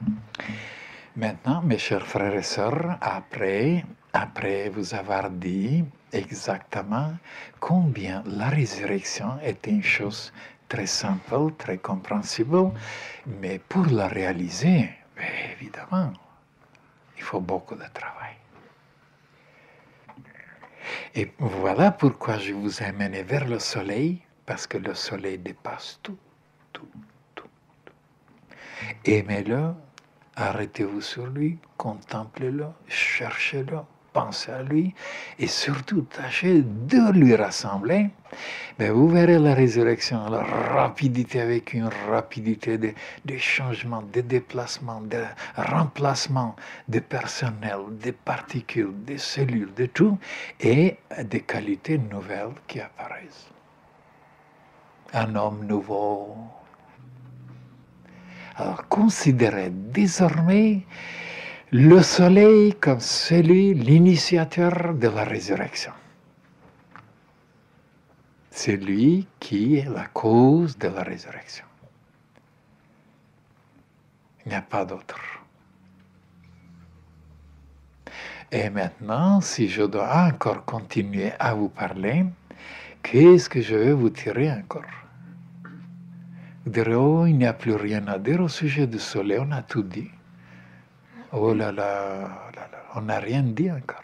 Maintenant, mes chers frères et sœurs, après vous avoir dit exactement combien la résurrection est une chose très simple, très compréhensible, mais pour la réaliser, évidemment, il faut beaucoup de travail. Et voilà pourquoi je vous ai amené vers le soleil, parce que le soleil dépasse tout, tout, tout, tout. Aimez-le, arrêtez-vous sur lui, contemplez-le, cherchez-le, pensez à lui, et surtout tâchez de lui rassembler. Mais vous verrez la résurrection, la rapidité, avec une rapidité de changements, de déplacements, de remplacements de personnel, des particules, des cellules, de tout, et des qualités nouvelles qui apparaissent. Un homme nouveau. Alors considérez désormais le soleil comme celui, l'initiateur de la résurrection. C'est lui qui est la cause de la résurrection. Il n'y a pas d'autre. Et maintenant, si je dois encore continuer à vous parler, qu'est-ce que je vais vous tirer encore? Vous direz, oh, il n'y a plus rien à dire au sujet du soleil, on a tout dit. Oh là là, on n'a rien dit encore.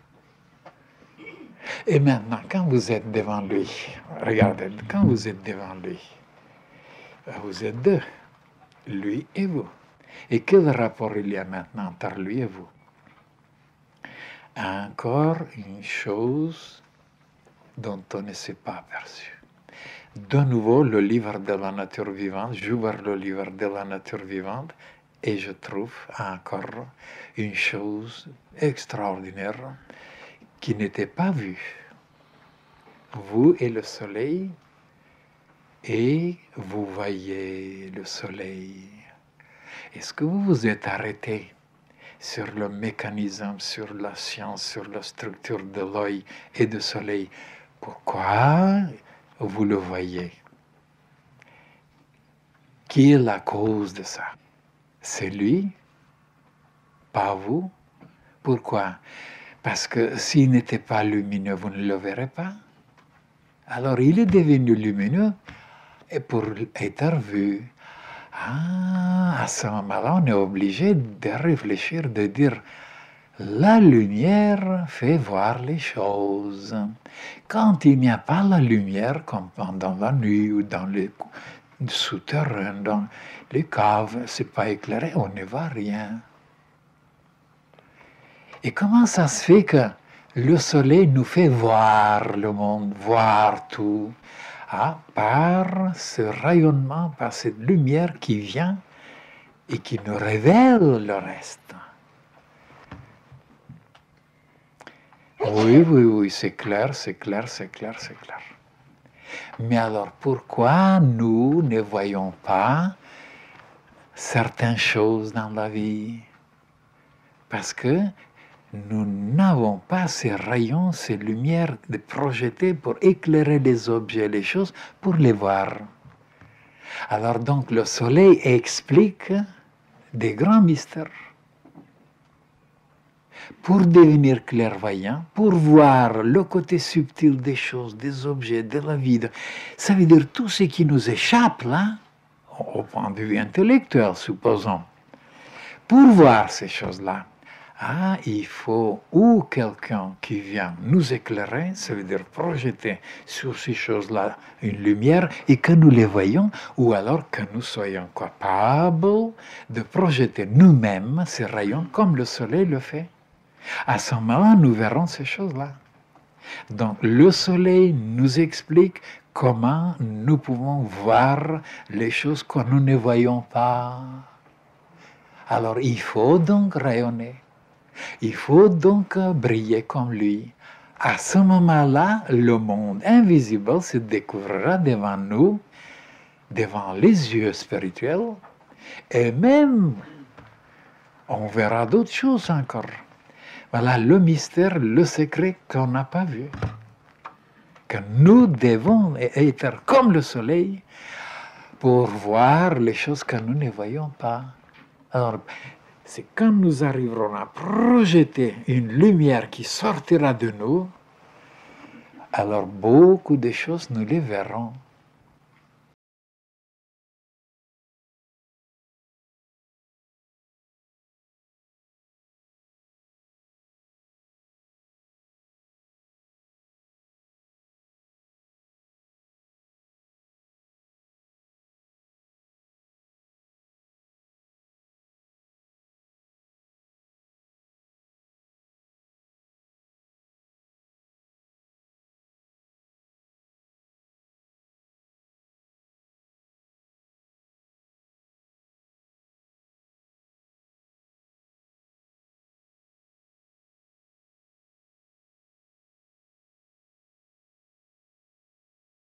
Et maintenant, quand vous êtes devant lui, regardez, quand vous êtes devant lui, vous êtes deux, lui et vous. Et quel rapport il y a maintenant entre lui et vous? Encore une chose dont on ne s'est pas aperçu. De nouveau, le livre de la nature vivante, j'ouvre le livre de la nature vivante et je trouve encore une chose extraordinaire qui n'était pas vue. Vous et le soleil, et vous voyez le soleil. Est-ce que vous vous êtes arrêté sur le mécanisme, sur la science, sur la structure de l'œil et du soleil? Pourquoi vous le voyez? Qui est la cause de ça? C'est lui, pas vous. Pourquoi? Parce que s'il n'était pas lumineux, vous ne le verrez pas. Alors il est devenu lumineux et pour être vu. Ah, à ce moment-là, on est obligé de réfléchir, de dire la lumière fait voir les choses. Quand il n'y a pas la lumière, comme pendant la nuit ou dans les souterrains, dans les caves, c'est pas éclairé, on ne voit rien. Et comment ça se fait que le soleil nous fait voir le monde, voir tout, par ce rayonnement, par cette lumière qui vient et qui nous révèle le reste. Oui, c'est clair, c'est clair, c'est clair, c'est clair. Mais alors pourquoi nous ne voyons pas certaines choses dans la vie? Parce que nous n'avons pas ces rayons, ces lumières de projetées pour éclairer les objets, les choses, pour les voir. Alors donc le soleil explique des grands mystères. Pour devenir clairvoyant, pour voir le côté subtil des choses, des objets, de la vie, ça veut dire tout ce qui nous échappe là, au point de vue intellectuel, supposons. Pour voir ces choses-là, il faut ou quelqu'un qui vient nous éclairer, ça veut dire projeter sur ces choses-là une lumière et que nous les voyons, ou alors que nous soyons capables de projeter nous-mêmes ces rayons comme le soleil le fait. À ce moment-là, nous verrons ces choses-là. Donc, le soleil nous explique comment nous pouvons voir les choses que nous ne voyons pas. Alors, il faut donc rayonner. Il faut donc briller comme lui. À ce moment-là, le monde invisible se découvrira devant nous, devant les yeux spirituels, et même on verra d'autres choses encore. Voilà le mystère, le secret qu'on n'a pas vu. Que nous devons être comme le soleil pour voir les choses que nous ne voyons pas. Alors, c'est quand nous arriverons à projeter une lumière qui sortira de nous, alors beaucoup de choses, nous les verrons.